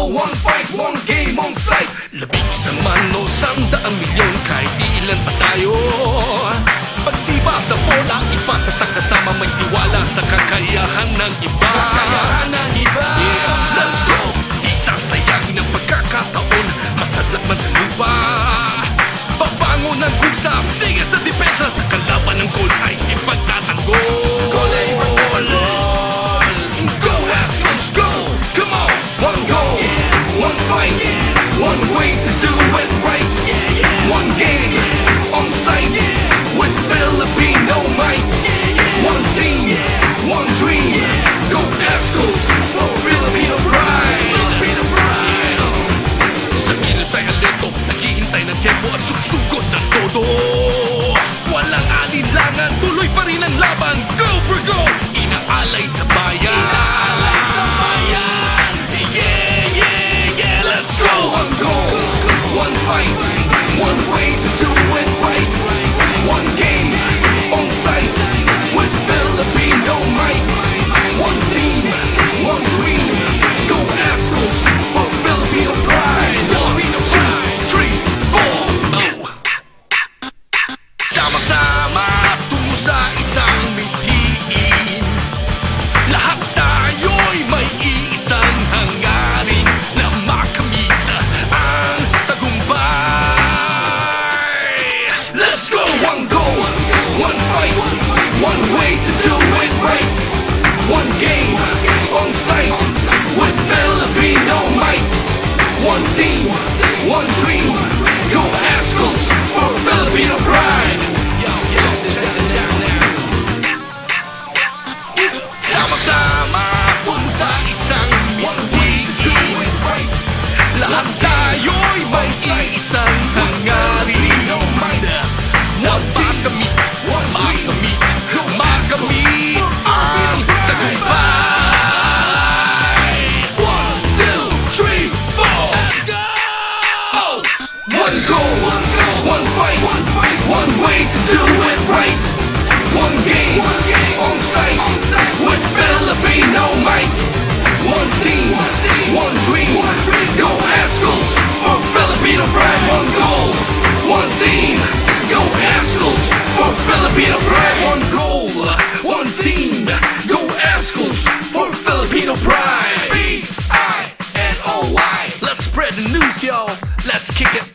go, one fight, one game on sight. Labing isang man o 100 milyon, kahit ilan pa tayo. Pagsiba sa bola, ipasa sa kasama, may tiwala sa kakayahan ng iba. Yeah, let's go. Di sasayangin ang pagkakataon, masadlak man sa lupa. Pabangon ng kusa, sige sa depensa, sa kalaban ng goal ay ipagtatanggol. Goal ay ipagtatanggol. Go Azkals, go! Come on! One goal, one fight, one way to do it right. One game, on sight, with Filipino might. One team, one dream. Go Azkals for Filipino pride. Filipino pride. Sa kilos ay halito, naghihintay ng tempo at susugod ng todo. Walang alinlangan, tuloy pa rin ang laban. Go for goal! Inaalay sa bayan. Inaalay sa bayan. Yeah, yeah, yeah, let's go! One goal, one fight, one way to do it right. One game, on sight, with Filipino might. One team, one dream. Go Azkals for Filipino pride. Filipino pride. 2, 3, 4, oh. Sama-sama tungo sa isang mithiin. Lahat tayo'y may iisang hangarin na makamit ang tagumpay. Let's go! One goal, one fight, one way to do it right. One game, on sight, with Filipino might. One team, one dream. Go Azkals for Filipino pride. Sama-sama kung sa isang mithiin. Lahat tayo'y may isang hangarin. Makamit, makamit, makamit ang tagumpay. 1, 2, 3, 4, Azkals! One goal, one fight, one way to do it right. One game, on sight, with Filipino might. One team, one dream. Go Azkals for Filipino pride. One goal, one team. Go Azkals for Filipino pride. One goal, one team. Go Azkals for Filipino pride. Finoy. Let's spread the news, yo. Let's kick it.